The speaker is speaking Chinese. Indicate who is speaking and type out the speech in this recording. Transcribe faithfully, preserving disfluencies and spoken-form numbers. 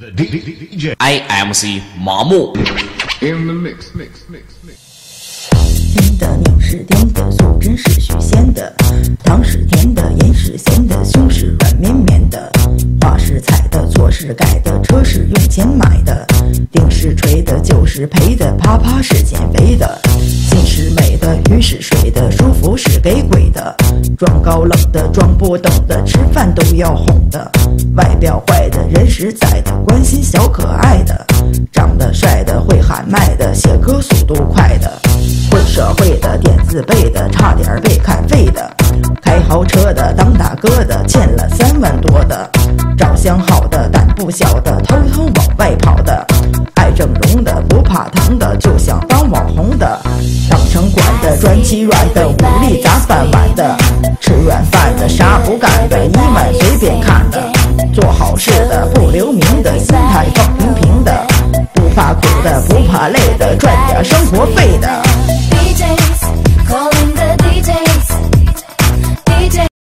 Speaker 1: I M C 麻木。
Speaker 2: 甜的宁是甜的，素真是许仙的，糖是甜的，盐是咸的，胸是软绵绵的，话是踩的，错是改的，车是用钱买的，定是锤的，就是赔的，啪啪是减肥的，心是美的，鱼是水的，舒服是给鬼的，装高冷的，装不懂的，吃饭都要哄的，外表坏的，人实在的，关心小可爱的，长得帅的，会喊麦的，写歌速度快的，混社会的，点字背的，差点被看废的，开豪车的，当大哥的，欠了三万多的，长相好的，胆不小的，偷偷往外跑的，爱整容的，不怕疼的，就想当网红的，当城管的，专欺软的，武力砸饭碗的，吃软饭的，啥不干的，一碗随便看的，做好事的，不留名的，心态放平平的，不怕苦的，不怕累的，赚点生活费的。